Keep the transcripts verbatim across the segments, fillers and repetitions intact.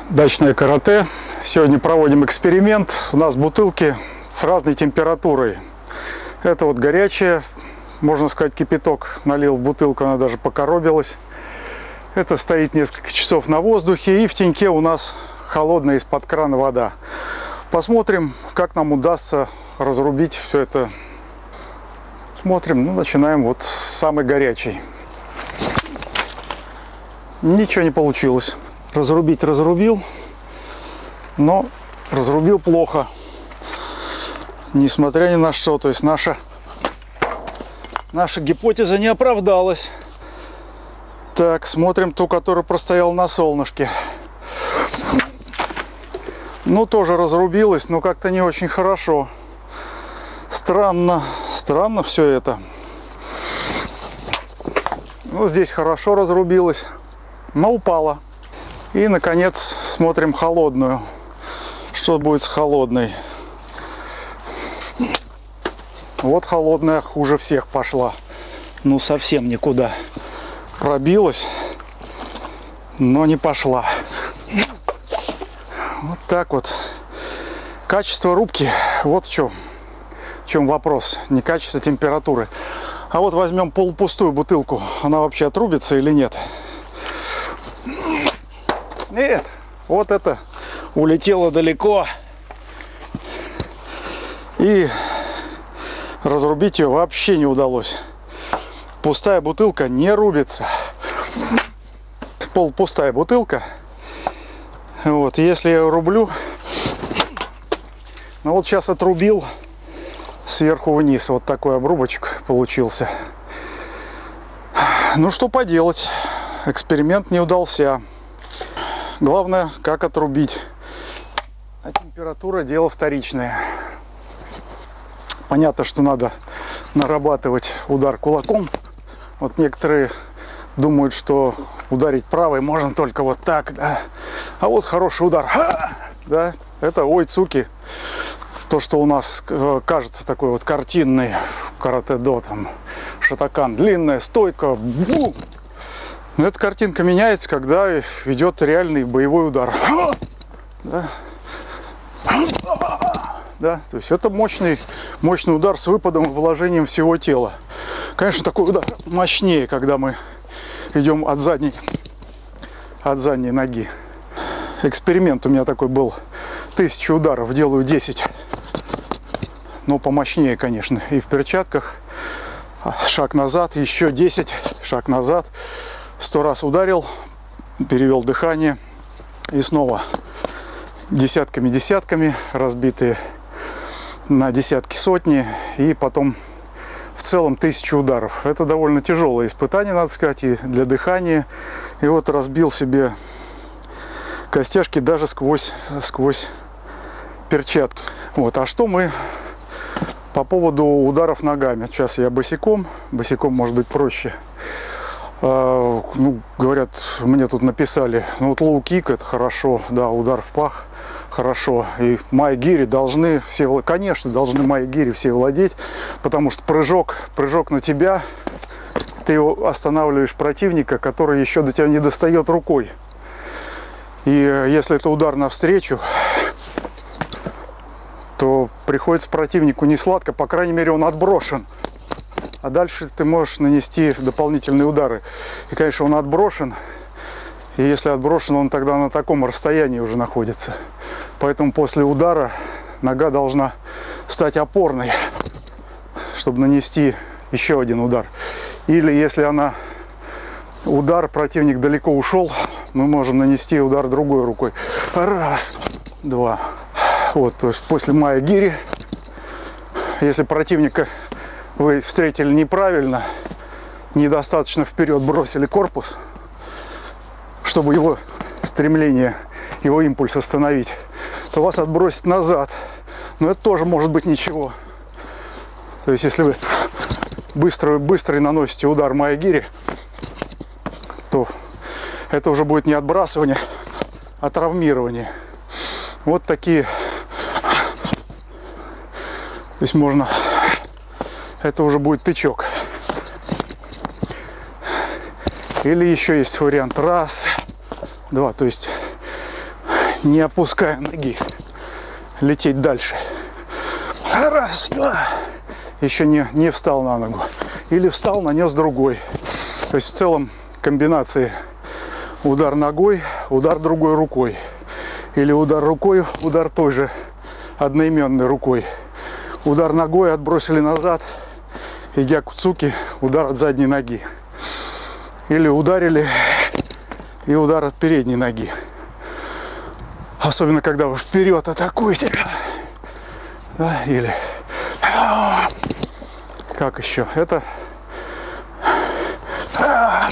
Дачное карате. Сегодня проводим эксперимент. У нас бутылки с разной температурой. Это вот горячая, можно сказать, кипяток налил в бутылку, она даже покоробилась. Это стоит несколько часов на воздухе, и в теньке у нас холодная из-под крана вода. Посмотрим, как нам удастся разрубить все это. Смотрим, ну, начинаем вот с самой горячей. Ничего не получилось. Разрубить разрубил, но разрубил плохо. Несмотря ни на что, то есть наша, наша гипотеза не оправдалась. Так, смотрим ту, которая простояла на солнышке. Ну, тоже разрубилась, но как-то не очень хорошо. Странно, странно все это. Ну, здесь хорошо разрубилась, но упала. И, наконец, смотрим холодную. Что будет с холодной? Вот холодная хуже всех пошла. Ну, совсем никуда. Пробилась, но не пошла. Вот так вот. Качество рубки. Вот в чем, в чем вопрос. Не качество температуры. А вот возьмем полупустую бутылку. Она вообще отрубится или нет? Нет. Вот это улетело далеко. И разрубить ее вообще не удалось. Пустая бутылка не рубится. Полупустая бутылка. Вот, если я рублю, ну вот сейчас отрубил сверху вниз, вот такой обрубочек получился. Ну что поделать, эксперимент не удался. Главное, как отрубить. А температура дело вторичное. Понятно, что надо нарабатывать удар кулаком. Вот некоторые думают, что ударить правой можно только вот так, да. А вот хороший удар, Ха! Да, это ой, цуки. То, что у нас кажется такой вот картинный в каратэ-до, там, шатакан, длинная стойка. Бу! Но эта картинка меняется, когда идет реальный боевой удар. Да. Да, то есть это мощный, мощный удар с выпадом и вложением всего тела. Конечно, такой удар мощнее, когда мы идем от задней, от задней ноги. Эксперимент у меня такой был. Тысячу ударов, делаю десять. Но помощнее, конечно. И в перчатках. Шаг назад, еще десять. Шаг назад. Сто раз ударил, перевел дыхание. И снова десятками-десятками разбитые на десятки, сотни. И потом в целом тысячу ударов. Это довольно тяжелое испытание, надо сказать, и для дыхания. И вот разбил себе костяшки даже сквозь, сквозь перчатки. Вот. А что мы по поводу ударов ногами? Сейчас я босиком. Босиком может быть проще. А, ну, говорят, мне тут написали, ну вот лоу-кик это хорошо, да, удар в пах хорошо. И майгири должны все, конечно, должны майгири все владеть, потому что прыжок, прыжок на тебя, ты его останавливаешь противника, который еще до тебя не достает рукой. И если это удар навстречу, то приходится противнику не сладко, по крайней мере он отброшен. А дальше ты можешь нанести дополнительные удары. И, конечно, он отброшен. И если отброшен, он тогда на таком расстоянии уже находится. Поэтому после удара нога должна стать опорной, чтобы нанести еще один удар. Или если она удар, противник далеко ушел, мы можем нанести удар другой рукой. Раз, два. Вот, то есть после майгири, если противника вы встретили неправильно, недостаточно вперед бросили корпус, чтобы его стремление, его импульс остановить, то вас отбросит назад. Но это тоже может быть ничего. То есть если вы быстро, быстро наносите удар майгири, то это уже будет не отбрасывание, а травмирование. Вот такие. То есть можно... Это уже будет тычок. Или еще есть вариант. Раз, два. То есть не опуская ноги, лететь дальше. Раз, два. Еще не, не встал на ногу. Или встал, нанес другой. То есть в целом комбинации удар ногой, удар другой рукой. Или удар рукой, удар той же одноименной рукой. Удар ногой, отбросили назад. И гякуцуки, удар от задней ноги. Или ударили и удар от передней ноги. Особенно когда вы вперед атакуете. Да, или как еще? Это да,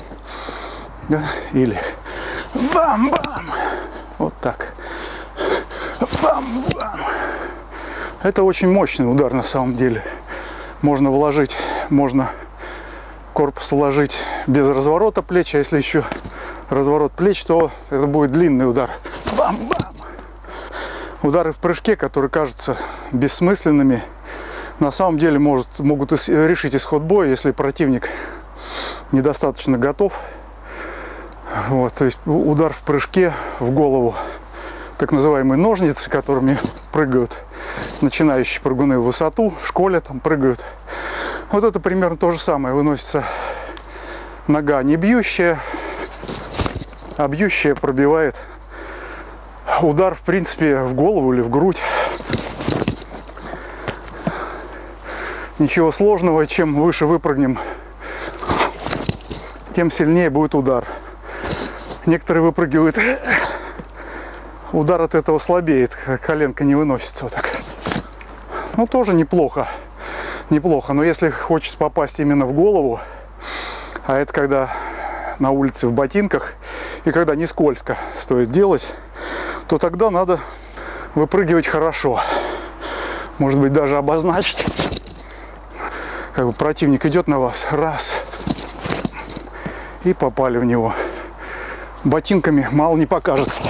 или бам-бам. Вот так. Бам-бам. Это очень мощный удар на самом деле. Можно вложить, можно корпус вложить без разворота плеч, а если еще разворот плеч, то это будет длинный удар. Бам-бам. Удары в прыжке, которые кажутся бессмысленными, на самом деле может, могут решить исход боя, если противник недостаточно готов. Вот, то есть удар в прыжке в голову, так называемые ножницы, которыми прыгают начинающие прыгуны в высоту, в школе там прыгают. Вот это примерно то же самое. Выносится нога не бьющая, а бьющая пробивает. Удар, в принципе, в голову или в грудь. Ничего сложного. Чем выше выпрыгнем, тем сильнее будет удар. Некоторые выпрыгивают, удар от этого слабеет, коленка не выносится вот так. Ну, тоже неплохо. Неплохо. Но если хочется попасть именно в голову, а это когда на улице в ботинках и когда не скользко стоит делать, то тогда надо выпрыгивать хорошо. Может быть, даже обозначить. Как бы противник идет на вас. Раз. И попали в него. Ботинками мало не покажется.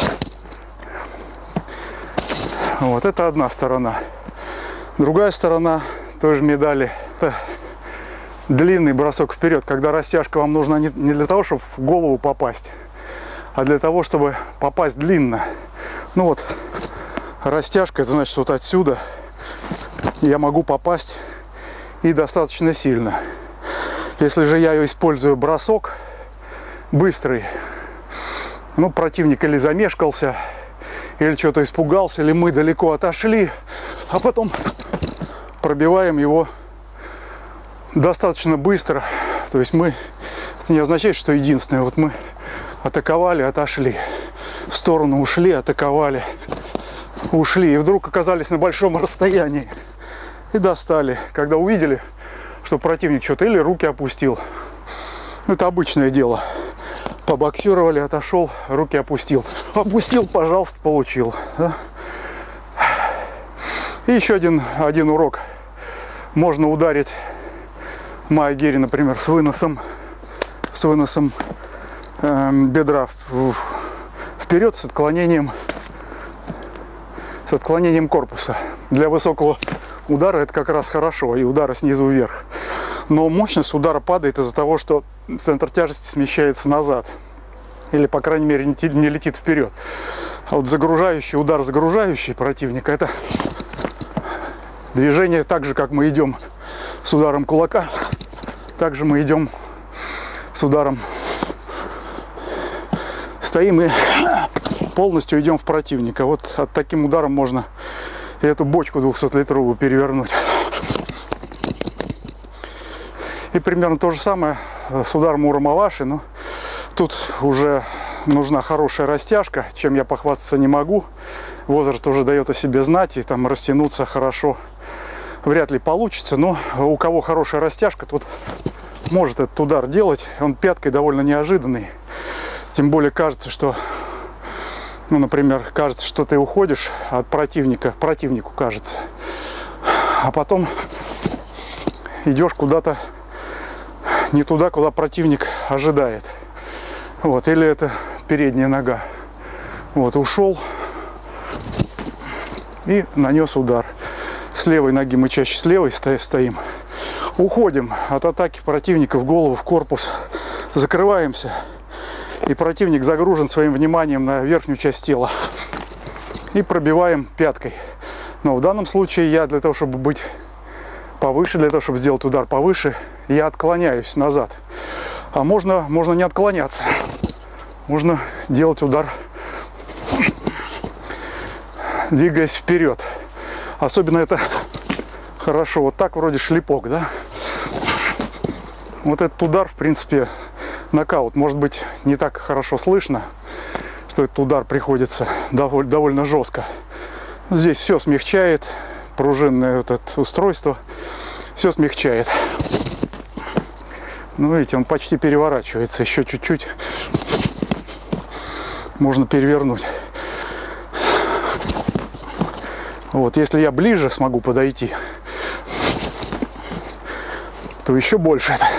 Вот это одна сторона. Другая сторона той же медали. Это длинный бросок вперед, когда растяжка вам нужна не для того, чтобы в голову попасть, а для того, чтобы попасть длинно. Ну вот, растяжка, это значит, вот отсюда я могу попасть и достаточно сильно. Если же я использую бросок быстрый, ну, противник или замешкался, или что-то испугался, или мы далеко отошли, а потом пробиваем его достаточно быстро. То есть мы, это не означает, что единственное, вот мы атаковали, отошли, в сторону ушли, атаковали, ушли, и вдруг оказались на большом расстоянии и достали, когда увидели, что противник что-то или руки опустил. Это обычное дело. Побоксировали, отошел, руки опустил. Опустил, пожалуйста, получил. Да? И еще один, один урок. Можно ударить майгири, например, с выносом, с выносом э, бедра в, в, вперед, с отклонением, с отклонением корпуса. Для высокого удара это как раз хорошо, и удара снизу вверх. Но мощность удара падает из-за того, что центр тяжести смещается назад. Или, по крайней мере, не летит вперед. А вот загружающий, удар загружающий противника, это движение так же, как мы идем с ударом кулака, так же мы идем с ударом. Стоим и полностью идем в противника. Вот от таким ударом можно и эту бочку двухсотлитровую перевернуть. И примерно то же самое с ударом урамаваши. Но тут уже нужна хорошая растяжка, чем я похвастаться не могу. Возраст уже дает о себе знать, и там растянуться хорошо вряд ли получится. Но у кого хорошая растяжка, тот может этот удар делать. Он пяткой довольно неожиданный. Тем более кажется, что, ну, например, кажется, что ты уходишь от противника, противнику кажется, а потом идешь куда-то не туда, куда противник ожидает. Вот, или это передняя нога. Вот, ушел и нанес удар. С левой ноги мы чаще с левой стоим. Уходим от атаки противника в голову, в корпус. Закрываемся и противник загружен своим вниманием на верхнюю часть тела. И пробиваем пяткой. Но в данном случае я для того, чтобы быть повыше, для того, чтобы сделать удар повыше, я отклоняюсь назад. А можно, можно не отклоняться. Можно делать удар, двигаясь вперед. Особенно это хорошо. Вот так вроде шлепок, да? Вот этот удар, в принципе, нокаут. Может быть, не так хорошо слышно, что этот удар приходится довольно, довольно жестко. Здесь все смягчает, пружинное вот это устройство, все смягчает. Ну, видите, он почти переворачивается, еще чуть-чуть можно перевернуть. Вот, если я ближе смогу подойти, то еще больше это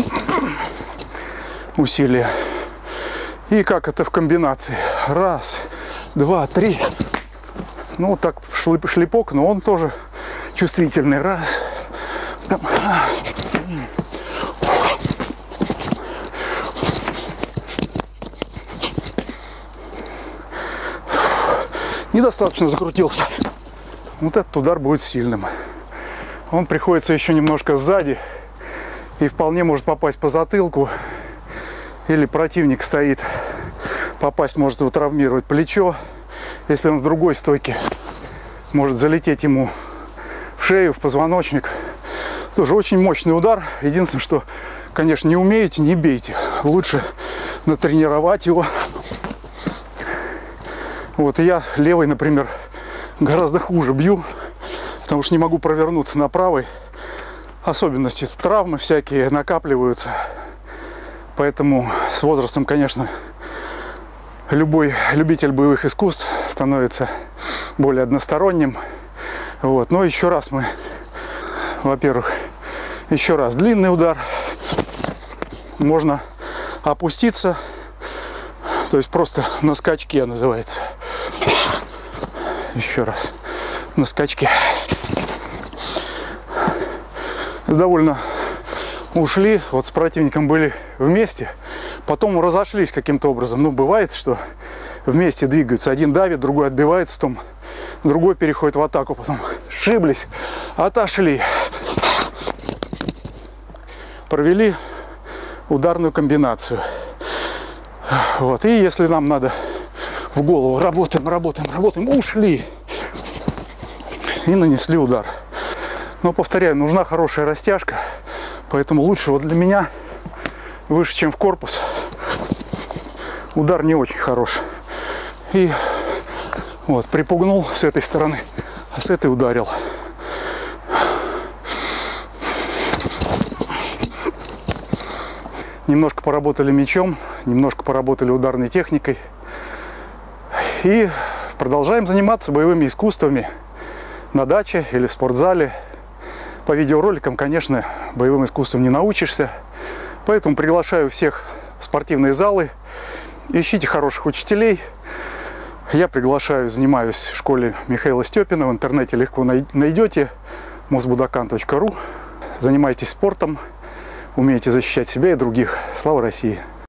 усилие. И как это в комбинации. Раз, два, три. Ну, вот так шлепок, но он тоже чувствительный. Раз. Недостаточно закрутился. Вот этот удар будет сильным. Он приходится еще немножко сзади и вполне может попасть по затылку. Или противник стоит, попасть может его травмировать плечо. Если он в другой стойке, может залететь ему в шею, в позвоночник. Тоже очень мощный удар. Единственное, что, конечно, не умеете, не бейте. Лучше натренировать его. Вот, и я левой, например, гораздо хуже бью, потому что не могу провернуться на правой. Особенности травмы всякие накапливаются. Поэтому с возрастом, конечно, любой любитель боевых искусств становится более односторонним. Вот. Но еще раз мы, во-первых, еще раз длинный удар. Можно опуститься, то есть просто на скачке называется. Еще раз на скачке. Довольно ушли, вот с противником были вместе, потом разошлись каким-то образом. Ну, бывает, что вместе двигаются. Один давит, другой отбивается, потом другой переходит в атаку, потом сшиблись, отошли. Провели ударную комбинацию. Вот. И если нам надо в голову, работаем, работаем, работаем, ушли и нанесли удар. Но, повторяю, нужна хорошая растяжка, поэтому лучше вот для меня выше, чем в корпус. Удар не очень хорош. И вот припугнул с этой стороны, а с этой ударил. Немножко поработали мячом, немножко поработали ударной техникой. И продолжаем заниматься боевыми искусствами на даче или в спортзале. По видеороликам, конечно, боевым искусством не научишься. Поэтому приглашаю всех в спортивные залы. Ищите хороших учителей. Я приглашаю, занимаюсь в школе Михаила Степина. В интернете легко найдете. мосбудакан точка ру. Занимайтесь спортом. Умеете защищать себя и других. Слава России!